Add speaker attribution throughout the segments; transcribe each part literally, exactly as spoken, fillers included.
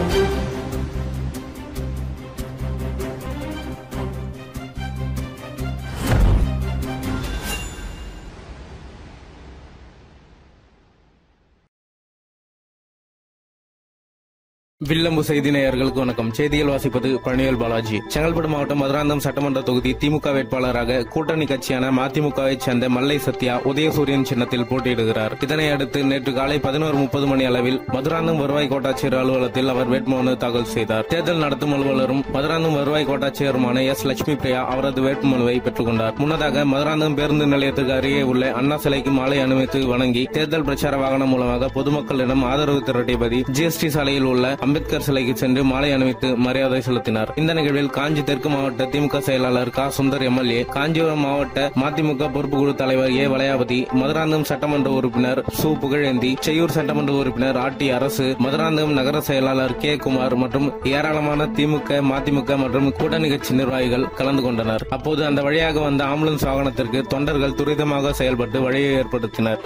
Speaker 1: வில்லம்பு செய்தி நேயர்களுக்கு வணக்கம். செய்திகள் வாசிப்பது பழனிவேல் பாலாஜி. செங்கல்பட்டு மாவட்டம் மதுராந்தகம் சட்டமன்ற தொகுதி திமுக வேட்பாளராக கூட்டணி கட்சியான மதிமுகவை சேர்ந்த மல்லை சத்யா உதயசூரியன் சின்னத்தில் போட்டியிடுகிறார். இதனை அடுத்து நேற்று காலை பதினோரு முப்பது மணி அளவில் மதுராந்தகம் வருவாய் கோட்டாட்சியர் அலுவலகத்தில் அவர் வேட்புமனு தாக்கல் செய்தார். தேர்தல் நடத்தும் அலுவலரும் மதுராந்தகம் வருவாய் கோட்டாட்சியருமான எஸ் லட்சுமி பிரியா அவரது வேட்புமனுவை பெற்றுக் கொண்டார். முன்னதாக மதுராந்தகம் பேருந்து நிலையத்துக்கு அருகே உள்ள அண்ணா சிலைக்கு மாலை அணிவித்து வணங்கி தேர்தல் பிரச்சார வாகனம் மூலமாக பொதுமக்களிடம் ஆதரவு திரட்டியபடி ஜிஎஸ்டி சாலையில் உள்ள அம்பேத்கர் சிலைக்கு சென்று மாலை அணிவித்து மரியாதை செலுத்தினார். இந்த நிகழ்வில் காஞ்சி தெற்கு மாவட்ட திமுக செயலாளர் க சுந்தர் எம்எல்ஏ, காஞ்சிபுரம் மாவட்ட மதிமுக பொறுப்புக்குழு தலைவர் ஏ வளையாபதி, மதுராந்தகம் சட்டமன்ற உறுப்பினர் சு புகழேந்தி, செய்யூர் சட்டமன்ற உறுப்பினர் ஆர் டி அரசு, மதுராந்தகம் நகர செயலாளர் கே குமார் மற்றும் ஏராளமான திமுக, மதிமுக மற்றும் கூட்டணி கட்சி நிர்வாகிகள் கலந்து கொண்டனர். அப்போது அந்த வழியாக வந்த ஆம்புலன்ஸ் வாகனத்திற்கு தொண்டர்கள் துரிதமாக செயல்பட்டு வழியை ஏற்படுத்தினர்.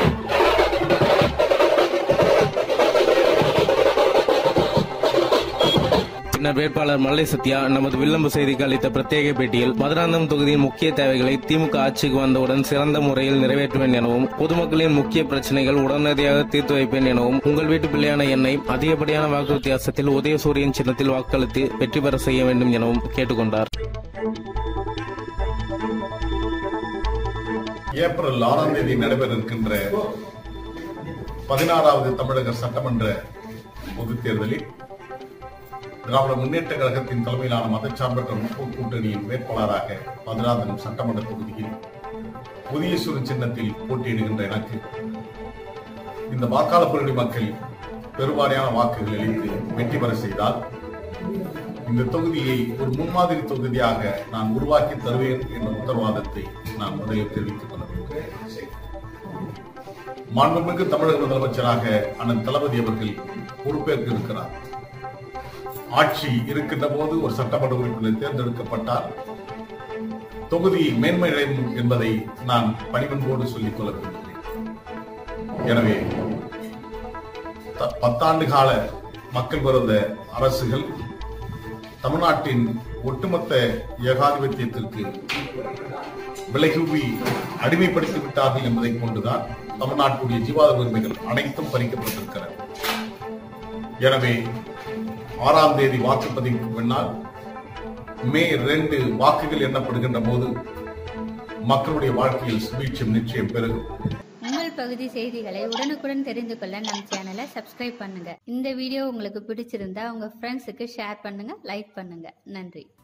Speaker 1: பின்னர் வேட்பாளர் மல்லை சத்யா நமது வில்லம்பு செய்திக்கு அளித்த பிரத்யேக பேட்டியில் மதுராந்தகம் தொகுதியின் முக்கிய தேவைகளை திமுக ஆட்சிக்கு வந்தவுடன் சிறந்த முறையில் நிறைவேற்றுவேன் எனவும், பொதுமக்களின் முக்கிய பிரச்சனைகள் உடனடியாக தீர்த்து வைப்பேன் எனவும், உங்கள் வீட்டு பிள்ளையான என்னை அதிகப்படியான வாக்கு வித்தியாசத்தில் உதயசூரியன் சின்னத்தில் வாக்களித்து வெற்றி பெற செய்ய வேண்டும் எனவும் கேட்டுக்கொண்டார்.
Speaker 2: ஏப்ரல் ஆறாம் தேதி நடைபெற இருக்கின்ற பதினாறாவது தமிழக சட்டமன்ற பொதுத் தேர்தலில் திராவிட முன்னேற்ற கழகத்தின் தலைமையிலான மதச்சார்பற்ற முற்போக்கு கூட்டணியின் வேட்பாளராக மதுராந்தகம் சட்டமன்ற தொகுதியில் உதயசூரியன் சின்னத்தில் போட்டியிடுகின்ற எனக்கு இந்த வாக்காளர் பெருடி மக்கள் பெருவாரியான வாக்குகள் அளித்து வெற்றி பெற செய்தால் இந்த தொகுதியை ஒரு முன்மாதிரி தொகுதியாக நான் உருவாக்கி தருவேன் என்ற உத்தரவாதத்தை நான் முதலில் தெரிவித்துக் கொள்ள விரும்புகிறேன். மாண்புமிகு தமிழக முதலமைச்சராக அண்ணன் தளபதி அவர்கள் பொறுப்பேற்க இருக்கிறார். ஆட்சி இருக்கின்ற போது ஒரு சட்டமன்ற உறுப்பினர் தேர்ந்தெடுக்கப்பட்டால் தொகுதி மேன்மை அடையும் என்பதை நான் பணிவன்போடு சொல்லிக் கொள்ள விரும்புகிறேன். எனவே பத்தாண்டு கால மக்கள் விரோத அரசுகள் தமிழ்நாட்டின் ஒட்டுமொத்த ஏகாதிபத்தியத்திற்கு விலகி அடிமைப்படுத்தி விட்டார்கள் என்பதை கொண்டுதான் தமிழ்நாட்டுடைய ஜீவாதார உரிமைகள் அனைத்தும் பறிக்கப்பட்டிருக்கிறது. எனவே ஆறாம் தேதி வாக்குப்பதிவுக்கு பின்னால் மே இரண்டு வாக்குகள் எண்ணப்படுகின்ற போது மக்களுடைய வாழ்க்கையில் சுபீட்சம் நிச்சயம் பெருகும்.
Speaker 3: உங்கள் பகுதி செய்திகளை உடனுக்குடன் தெரிந்து கொள்ள நம் சேனலை சப்ஸ்கிரைப் பண்ணுங்க. இந்த வீடியோ உங்களுக்கு பிடிச்சிருந்தா உங்க ஃப்ரெண்ட்ஸுக்கு ஷேர் பண்ணுங்க, லைக் பண்ணுங்க. நன்றி.